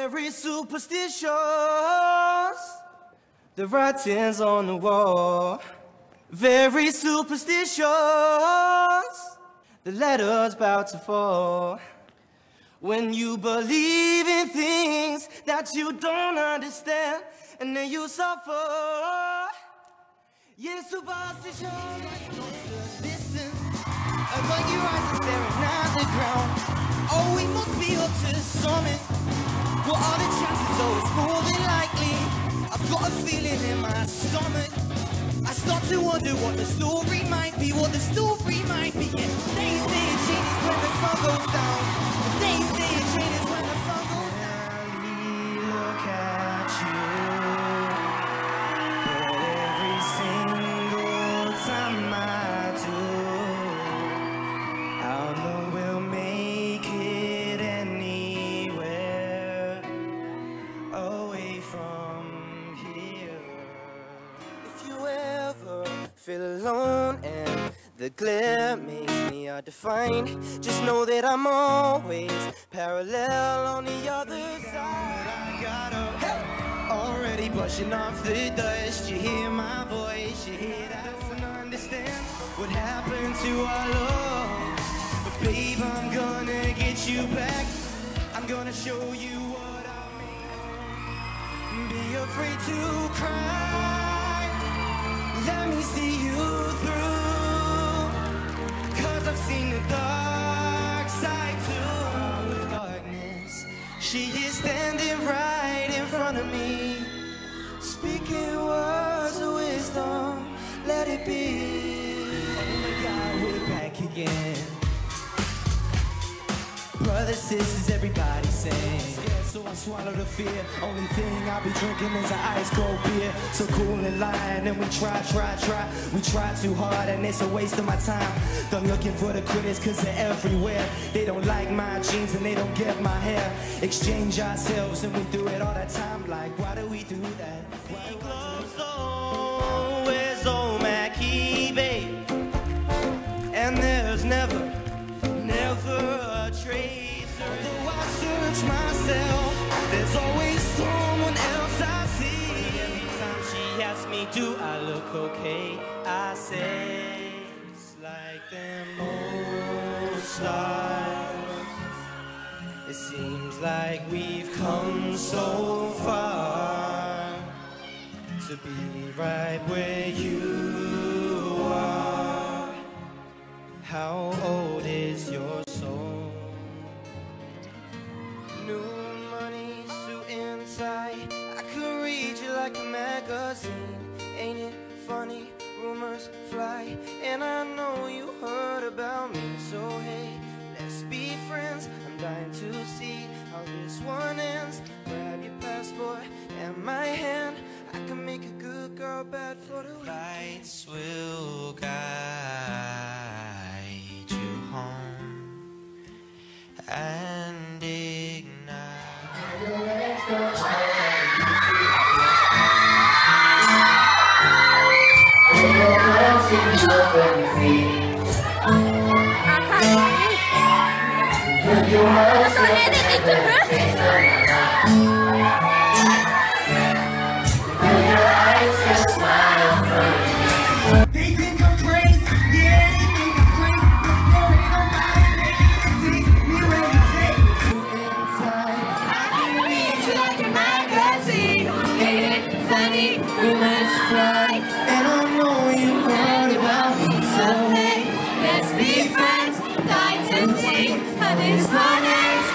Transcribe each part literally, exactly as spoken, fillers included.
Very superstitious. The writing's on the wall. Very superstitious. The letter's about to fall. When you believe in things that you don't understand, and then you suffer. Yeah, superstitious. Listen, but your eyes are staring at the ground. Oh, we must be up to something. What are the chances? Oh, it's more than likely. I've got a feeling in my stomach. I start to wonder what the story might be, what the story might be. Yeah. They say it changes when the sun goes down. They say it changes when the sun goes down. I look at you, but every single time I do, I'll know we'll make it anywhere away from here. If you ever feel alone and the glare makes me hard to find, just know that I'm always parallel on the other side. I got up, hey, already brushing off the dust. You hear my voice, you hear that? I don't understand what happened to our love, but babe, I'm gonna get you back. I'm gonna show you what I mean. Be afraid to cry. Let me see you through, 'cause I've seen the dark side too. Darkness, she is standing right in front of me, speaking words of wisdom, let it be. Oh my God, we're back again. Brothers, sisters, everybody sing. So I swallow the fear. Only thing I'll be drinking is an ice cold beer. So cool and lying, and we try, try, try. We try too hard, and it's a waste of my time. Done looking for the critics, cause they're everywhere. They don't like my jeans and they don't get my hair. Exchange ourselves, and we do it all the time. Like, why do we do that? Why do we so, where's old Mackie, babe? And there's never, never a trace. Although I search myself, there's always someone else I see. Every time she asks me, do I look okay? I say, it's like them old stars. It seems like we've come so far to be right where you are. How old is your soul? New money, suit and tie. I could read you like a magazine. Ain't it funny? Rumors fly, and I know you heard about me. So hey, let's be friends. I'm dying to see how this one ends. Grab your passport and my hand. I can make a good girl bad for the weekend. Lights will guide you home and ignite. They think I'm crazy, yeah, they think I'm crazy, but there ain't nobody making it me when you take you inside. I can read you like a magazine. Ain't it funny? Rumors fly, and I know you heard about me. So hey, let's be friends. Die to see how this one ends.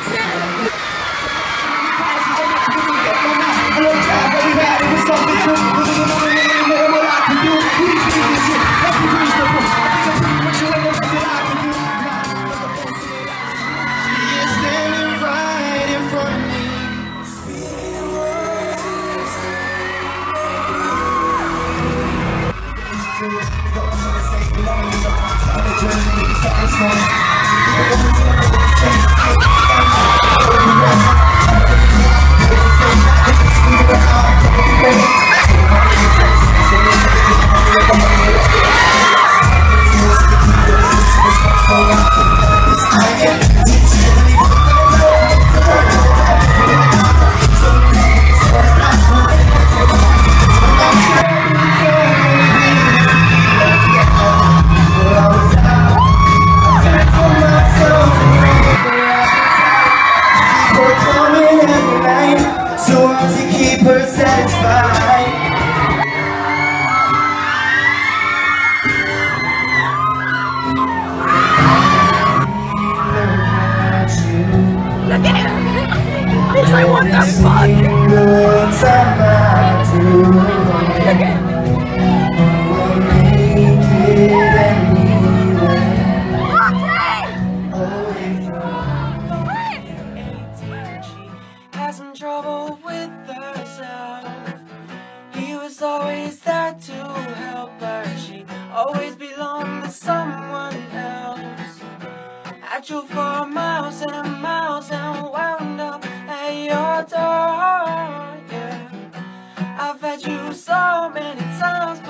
Walked you for miles and miles and wound up at your door, yeah. I've had you so many times